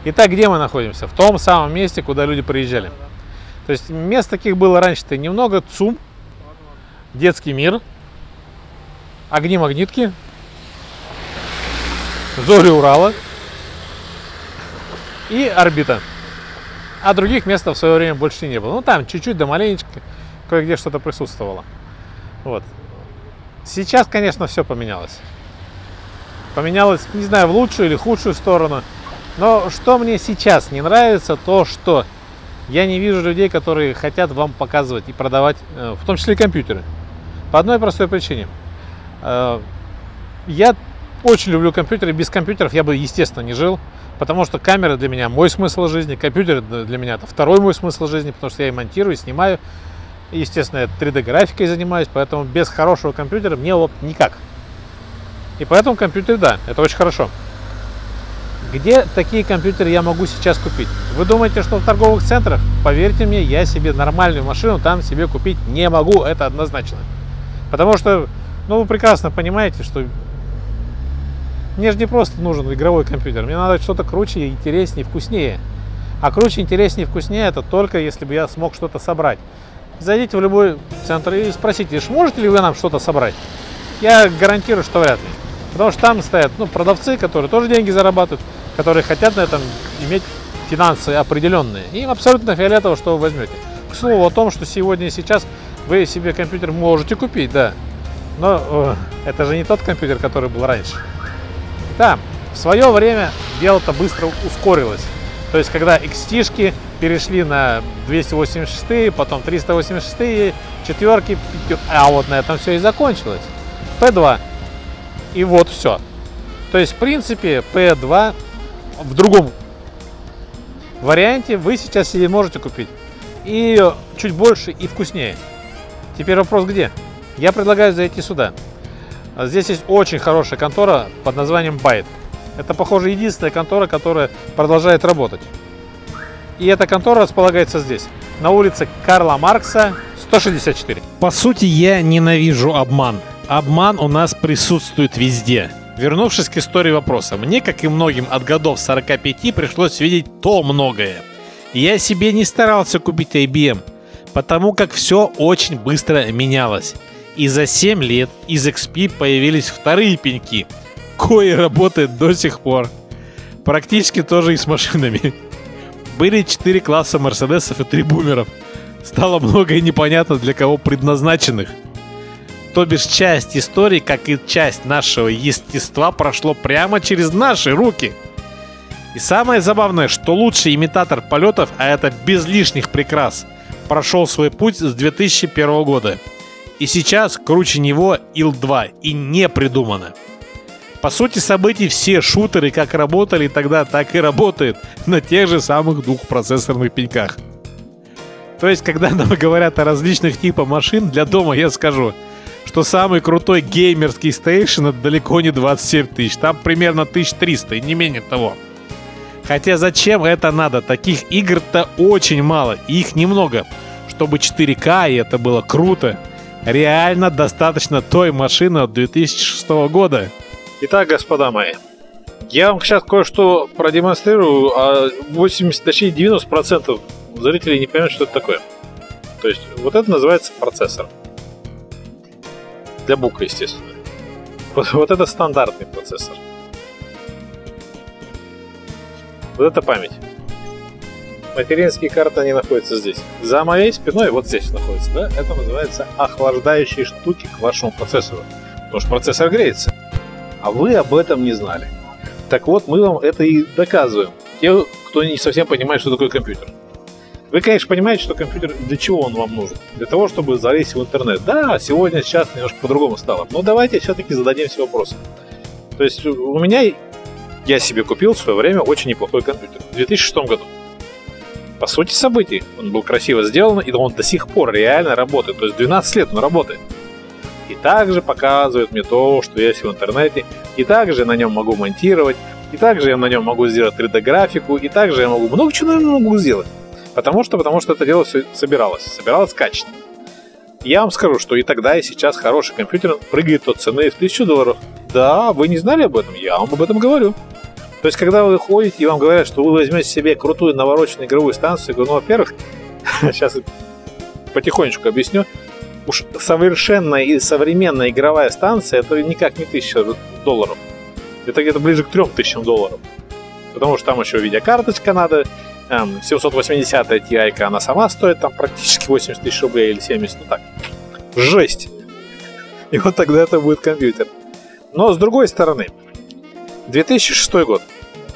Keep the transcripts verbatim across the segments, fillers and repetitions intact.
Итак, где мы находимся? В том самом месте, куда люди приезжали. То есть мест таких было раньше-то немного. ЦУМ, детский мир, огни магнитки, Зори Урала и орбита. А других мест в свое время больше не было. Ну там чуть-чуть, да маленечко, кое-где что-то присутствовало. Вот. Сейчас, конечно, все поменялось. Поменялось, не знаю, в лучшую или худшую сторону. Но что мне сейчас не нравится, то что я не вижу людей, которые хотят вам показывать и продавать, в том числе и компьютеры. По одной простой причине. Я очень люблю компьютеры. Без компьютеров я бы, естественно, не жил. Потому что камера для меня мой смысл жизни. Компьютер для меня это второй мой смысл жизни. Потому что я и монтирую, и снимаю. И, естественно, я три дэ графикой занимаюсь. Поэтому без хорошего компьютера мне вот никак. И поэтому компьютер, да, это очень хорошо. Где такие компьютеры я могу сейчас купить? Вы думаете, что в торговых центрах? Поверьте мне, я себе нормальную машину там себе купить не могу. Это однозначно. Потому что, ну, вы прекрасно понимаете, что мне же не просто нужен игровой компьютер. Мне надо что-то круче, интереснее, вкуснее. А круче, интереснее, вкуснее это только если бы я смог что-то собрать. Зайдите в любой центр и спросите, сможете ли вы нам что-то собрать? Я гарантирую, что вряд ли. Потому что там стоят, ну, продавцы, которые тоже деньги зарабатывают, которые хотят на этом иметь финансы определенные. Им абсолютно фиолетово, что вы возьмете. К слову о том, что сегодня и сейчас вы себе компьютер можете купить, да. Но э, это же не тот компьютер, который был раньше. Да, в свое время дело-то быстро ускорилось. То есть, когда икс ти-шки перешли на двести восемьдесят шесть, потом триста восемьдесят шесть, четверки, пятерки, а вот на этом все и закончилось. пэ два. И вот все. То есть, в принципе, пэ два в другом варианте вы сейчас себе можете купить. И чуть больше, и вкуснее. Теперь вопрос где? Я предлагаю зайти сюда. Здесь есть очень хорошая контора под названием Byte. Это, похоже, единственная контора, которая продолжает работать. И эта контора располагается здесь, на улице Карла Маркса, сто шестьдесят четыре. По сути, я ненавижу обман. Обман у нас присутствует везде. Вернувшись к истории вопроса, мне, как и многим от годов сорока пяти, пришлось видеть то многое. Я себе не старался купить ай би эм, потому как все очень быстро менялось. И за семь лет из икс пи появились вторые пеньки, кои работают до сих пор. Практически тоже и с машинами. Были четыре класса мерседесов и три бумеров. Стало много и непонятно для кого предназначенных. То бишь часть истории, как и часть нашего естества, прошло прямо через наши руки. И самое забавное, что лучший имитатор полетов, а это без лишних прикрас, прошел свой путь с две тысячи первого года. И сейчас круче него ил два и не придумано. По сути событий все шутеры как работали тогда, так и работают на тех же самых двух процессорных пеньках. То есть, когда нам говорят о различных типах машин для дома, я скажу, что самый крутой геймерский стейшн это далеко не двадцать семь тысяч, там примерно тысяча триста и не менее того. Хотя зачем это надо? Таких игр-то очень мало, и их немного. Чтобы четыре ка и это было круто, реально достаточно той машины от две тысячи шестого года. Итак, господа мои, я вам сейчас кое-что продемонстрирую, а восемьдесят, точнее девяносто процентов зрителей не поймут, что это такое. То есть, вот это называется процессор. Для бука, естественно. Вот, вот это стандартный процессор. Вот это память. Материнские карты, они находятся здесь. За моей спиной вот здесь находится, да? Это называется охлаждающие штуки к вашему процессору. Потому что процессор греется. А вы об этом не знали. Так вот, мы вам это и доказываем. Те, кто не совсем понимает, что такое компьютер. Вы, конечно, понимаете, что компьютер, для чего он вам нужен? Для того, чтобы залезть в интернет. Да, сегодня, сейчас немножко по-другому стало. Но давайте все-таки зададимся вопросом. То есть у меня, я себе купил в свое время очень неплохой компьютер. В две тысячи шестом году. По сути событий, он был красиво сделан, и он до сих пор реально работает. То есть двенадцать лет он работает. И также показывает мне то, что есть в интернете. И также на нем могу монтировать. И также я на нем могу сделать три дэ графику. И также я могу много чего могу сделать. Потому что, потому что это дело все собиралось. Собиралось качественно. Я вам скажу, что и тогда, и сейчас хороший компьютер прыгает от цены в тысячу долларов. Да, вы не знали об этом? Я вам об этом говорю. То есть, когда вы ходите и вам говорят, что вы возьмете себе крутую навороченную игровую станцию, я говорю, ну, во-первых, сейчас потихонечку объясню, уж совершенная и современная игровая станция, это никак не тысяча долларов. Это где-то ближе к трем тысячам долларов. Потому что там еще видеокарточка надо, эм, семьсот восьмидесятая Ti, она сама стоит там практически восемьдесят тысяч рублей или семьдесят, ну так, жесть. И вот тогда это будет компьютер. Но с другой стороны, две тысячи шестой год.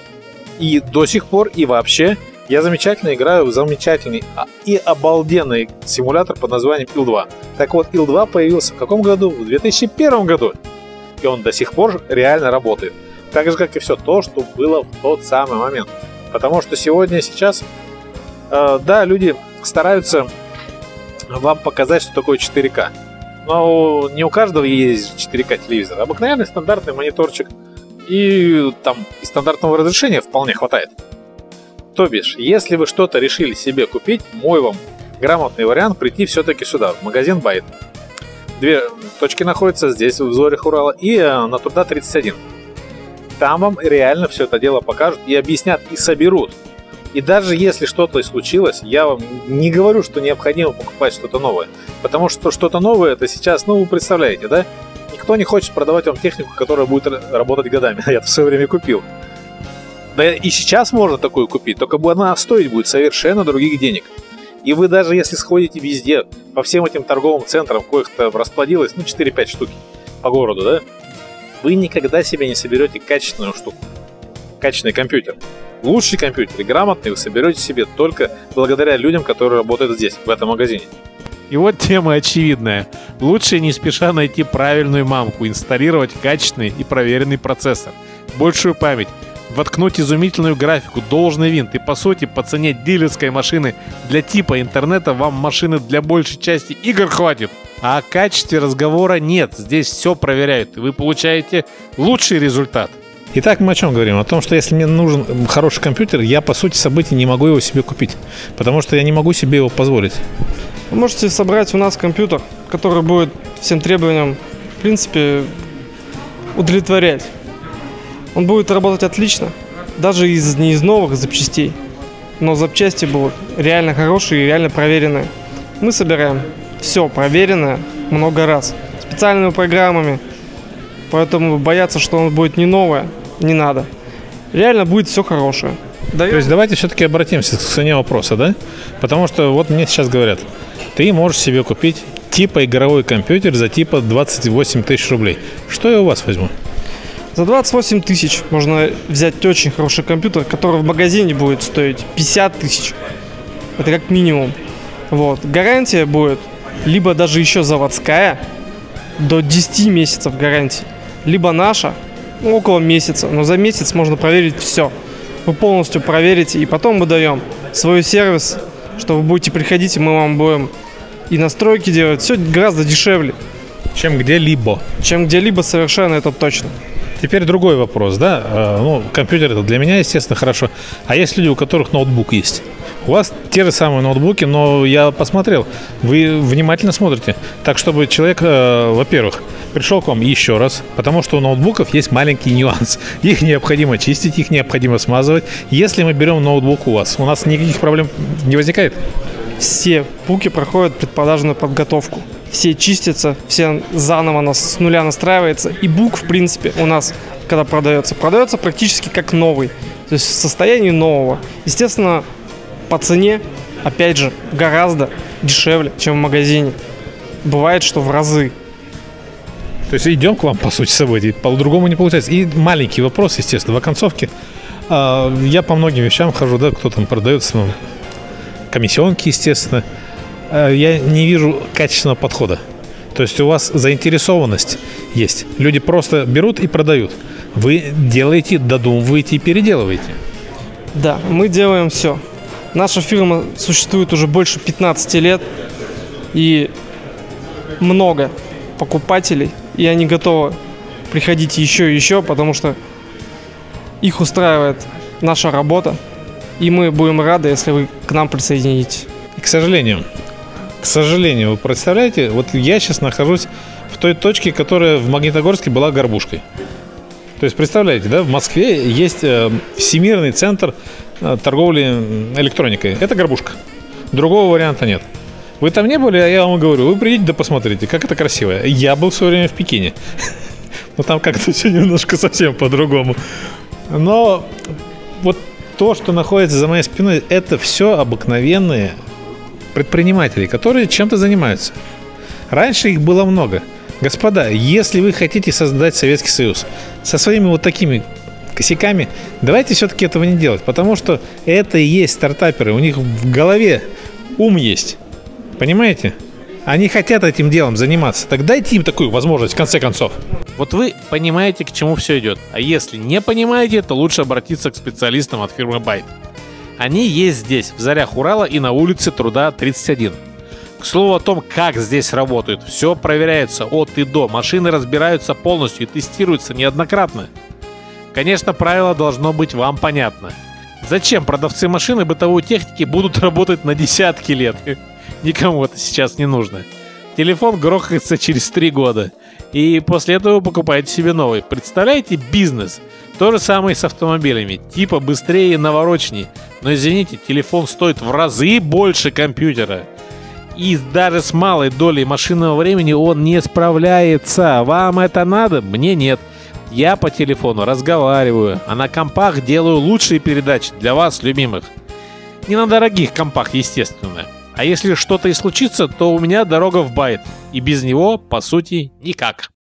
И до сих пор, и вообще, я замечательно играю в замечательный и обалденный симулятор под названием ил два. Так вот, ил два появился в каком году? В две тысячи первом году. И он до сих пор реально работает. Так же, как и все то, что было в тот самый момент. Потому что сегодня, сейчас, э, да, люди стараются вам показать, что такое четыре ка. Но не у каждого есть четыре ка телевизор. Обыкновенный стандартный мониторчик. И там и стандартного разрешения вполне хватает. То бишь, если вы что-то решили себе купить, мой вам грамотный вариант прийти все-таки сюда, в магазин Байт. Две точки находятся здесь, в Зорях Урала, и на Труда тридцать один. Там вам реально все это дело покажут и объяснят, и соберут. И даже если что-то случилось, я вам не говорю, что необходимо покупать что-то новое. Потому что что-то новое, это сейчас, ну вы представляете, да? Никто не хочет продавать вам технику, которая будет работать годами. Я-то в свое время купил. Да и сейчас можно такую купить, только она стоить будет совершенно других денег. И вы даже если сходите везде, по всем этим торговым центрам, коих-то расплодилось, ну, четыре-пять штук по городу, да? Вы никогда себе не соберете качественную штуку. Качественный компьютер. Лучший компьютер и грамотный вы соберете себе только благодаря людям, которые работают здесь, в этом магазине. И вот тема очевидная. Лучше не спеша найти правильную мамку, инсталлировать качественный и проверенный процессор, большую память, воткнуть изумительную графику, должный винт и, по сути, по цене дилерской машины для типа интернета вам машины для большей части игр хватит. А о качестве разговора нет. Здесь все проверяют, и вы получаете лучший результат. Итак, мы о чем говорим? О том, что если мне нужен хороший компьютер, я, по сути событий, не могу его себе купить. Потому что я не могу себе его позволить. Вы можете собрать у нас компьютер, который будет всем требованиям, в принципе, удовлетворять. Он будет работать отлично, даже из, не из новых запчастей, но запчасти будут реально хорошие и реально проверенные. Мы собираем все проверенное много раз, специальными программами, поэтому бояться, что он будет не новое, не надо. Реально будет все хорошее. Даем. То есть давайте все-таки обратимся к цене вопроса, да? Потому что вот мне сейчас говорят, ты можешь себе купить типа игровой компьютер за типа двадцать восемь тысяч рублей. Что я у вас возьму? За двадцать восемь тысяч можно взять очень хороший компьютер, который в магазине будет стоить пятьдесят тысяч. Это как минимум. Вот. Гарантия будет либо даже еще заводская, до десяти месяцев гарантии, либо наша, ну, около месяца. Но за месяц можно проверить все. Вы полностью проверите, и потом мы даем свой сервис, что вы будете приходить, и мы вам будем и настройки делать. Все гораздо дешевле. Чем где-либо. Чем где-либо, совершенно, это точно. Теперь другой вопрос, да, ну, компьютер это для меня, естественно, хорошо, а есть люди, у которых ноутбук есть. У вас те же самые ноутбуки, но я посмотрел, вы внимательно смотрите, так чтобы человек, э, во-первых, пришел к вам еще раз, потому что у ноутбуков есть маленький нюанс, их необходимо чистить, их необходимо смазывать. Если мы берем ноутбук у вас, у нас никаких проблем не возникает? Все пуки проходят предпродажную подготовку. Все чистятся, все заново нас с нуля настраивается. И бук, в принципе, у нас, когда продается, продается практически как новый. То есть в состоянии нового. Естественно, по цене, опять же, гораздо дешевле, чем в магазине. Бывает, что в разы. То есть идем к вам, по сути, событий. По-другому не получается. И маленький вопрос, естественно, в оконцовке. Я по многим вещам хожу, да, кто там продается, комиссионки, естественно. Я не вижу качественного подхода. То есть у вас заинтересованность есть. Люди просто берут и продают. Вы делаете, додумываете и переделываете. Да, мы делаем все. Наша фирма существует уже больше пятнадцати лет. И много покупателей. И они готовы приходить еще и еще, потому что их устраивает наша работа. И мы будем рады, если вы к нам присоединитесь. И, к сожалению, к сожалению, вы представляете, вот я сейчас нахожусь в той точке, которая в Магнитогорске была горбушкой. То есть, представляете, да, в Москве есть э, всемирный центр э, торговли электроникой. Это Горбушка. Другого варианта нет. Вы там не были, а я вам говорю, вы придите да посмотрите, как это красиво. Я был в свое время в Пекине. Но там как-то все немножко совсем по-другому. Но вот то, что находится за моей спиной, это все обыкновенные предприниматели, которые чем-то занимаются. Раньше их было много. Господа, если вы хотите создать Советский Союз со своими вот такими косяками, давайте все-таки этого не делать, потому что это и есть стартаперы, у них в голове ум есть, понимаете? Они хотят этим делом заниматься, так дайте им такую возможность в конце концов. Вот вы понимаете, к чему все идет, а если не понимаете, то лучше обратиться к специалистам от фирмы Byte. Они есть здесь, в Зарях Урала и на улице Труда тридцать один. К слову о том, как здесь работают, все проверяется от и до, машины разбираются полностью и тестируются неоднократно. Конечно, правило должно быть вам понятно. Зачем продавцы машин и бытовой техники будут работать на десятки лет? Никому это сейчас не нужно. Телефон грохается через три года, и после этого вы покупаете себе новый. Представляете бизнес? То же самое и с автомобилями, типа быстрее и навороченней. Но извините, телефон стоит в разы больше компьютера. И даже с малой долей машинного времени он не справляется. Вам это надо? Мне нет. Я по телефону разговариваю, а на компах делаю лучшие передачи для вас, любимых. Не на дорогих компах, естественно. А если что-то и случится, то у меня дорога в Byte. И без него, по сути, никак.